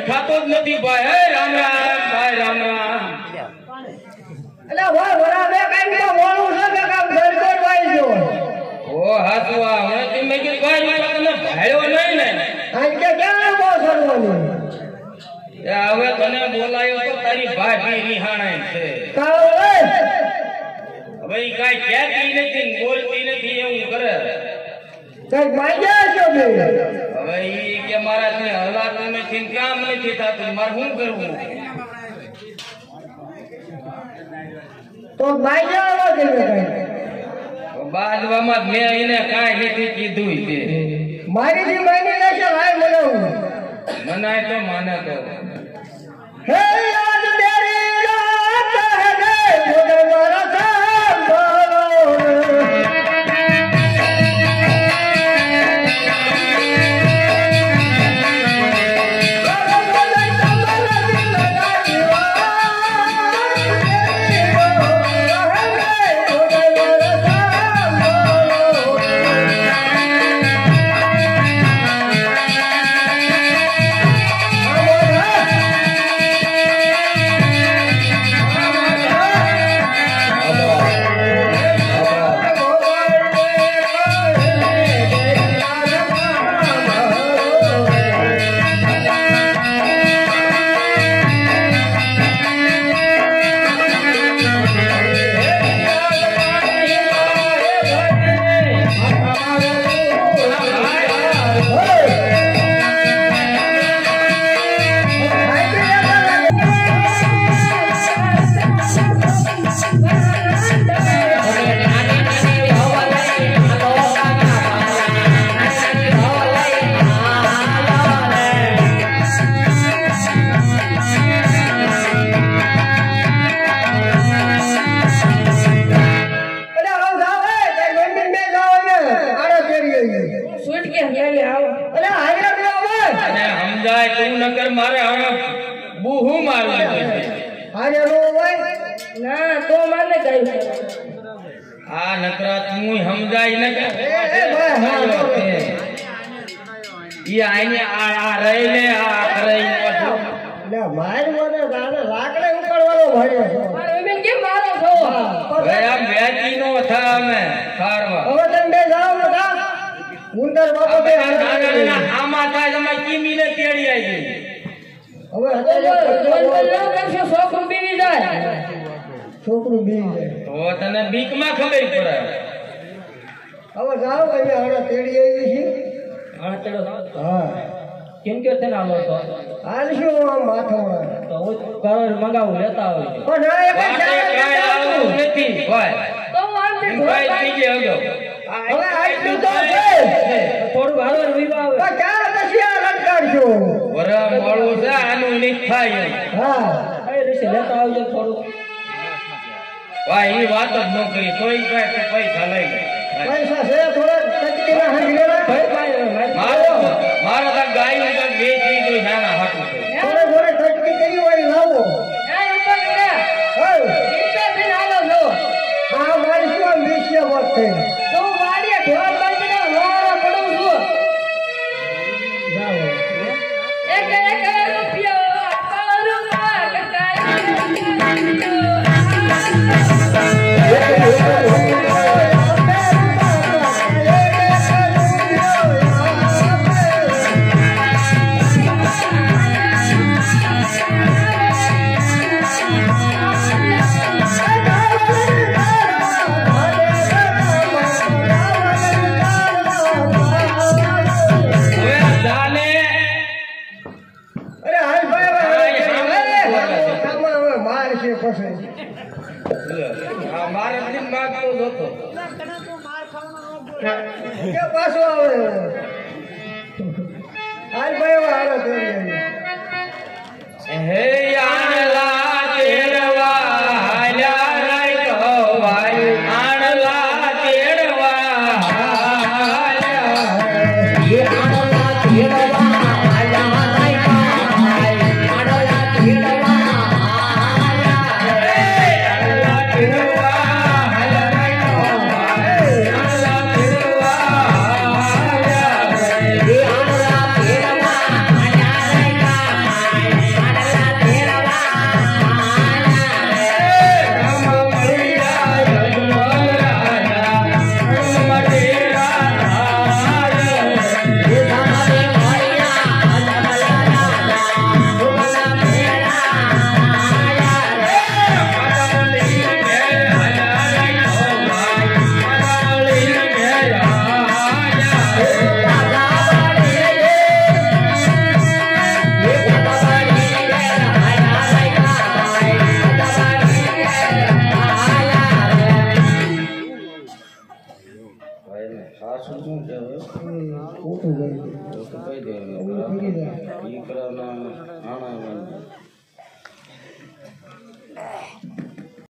દેખાતો જ નથી ભાઈ. હે રામ રામ ભાઈ, રામ રામ. એટલે ભાઈ બરાબર કઈ તો મોળું છે કે કામ ઘર વાઈ ગયો. ઓ હાથું આ હમણાં મેં કીધું ભાઈ મારા તને ભાળ્યો નહીં ને. આજ કે ક્યાં બહુ સરવાનું. હવે તને બોલાયો તો તારી ભાભી નિહાણાય છે. કાવ એ હવે ઈ કાઈ કહેતી નથી ને બોલતી નથી એવું કરે. કઈ માંગ્યા છો બે. હવે ઈ કે મારાથી હલાતું નથી ને કામ નથી થતું, મારે શું કરવું? તો માંગ્યા કે કઈ બાજવામાં મેં એને કાંઈ નથી કીધું છે. મારી થી માંગી લેશે ભાઈ બોલાવું. મનાય તો માને તો. હે યાદ મેરી રાત હે મુझे મારા સાંભળો. મારે હવે બુહુ મારવું છે. આરે રો ભાઈ ના તો માને ગયું. આ નકરા તું સમજાય ને કે એ ભાઈ હા ઈ આઈને આ રહીને આ રહીને પાછું લે માર મને ગાને લાકડે ઉકળવાનો ભર્યો છે. તમે કેમ મારો છો? હવે આ મેચીનો થા અમે ખારવા. હવે તમે બે જાઓ ને કા ઉંદર બાપો બે આમાં થાય તમે કીમીને તેડી આવી ગઈ. હવે છોકરું બીવી જાય. છોકરું બીવી જાય તો તને બીકમાં ખબર પડે. હવે જાઓ અહીંયા હણા તેડી આવી છે. હા ચલો હા કેમ કે છે ને આલો તો હાલ શું આમ માથામાં તો હું કરોડ મંગાવું લેતા હોય છે. પણ ના એ કાંઈ આવતું નથી ભાઈ. તો વાંધો ભાઈ બીજે આવ્યો. હવે આટલું તો છે. થોડું હાલવાનું વિવા આવે તો ક્યાં પછી આ લટકાડશો? વરા મોળું છે આનું નહીં થાય એમ. હા એ રીતે લેતા આવજો થોડું. ભાઈ એ વાત જ ન કરી તોય કાંઈ પૈસા લઈ લે. પૈસા છે થોડા ટચકીના હંગેલા મારો તો ગાય ને વેચી ગઈ નાના હાટું છે. થોડે થોડે ટચકી કરી હોય લાવો. હા મારી શું આમ વિષય વાત છે. મારે દિન માગતો જ હતો. કે પાછો આવે હાલ ભાઈ હાલો તેડી હે આણલા તેડવા હાલ્યા રાઈ કહો ભાઈ. આણલા તેડવા હાલ્યા હે આણલા તેડવા હાલ્યા રાઈ કહો ભાઈ. આણલા તેડવા Yeah. સાસુ શું છે હવે? ખોટું ગયું તો કઈ દે એવું થઈ જાય દીકરાના આણા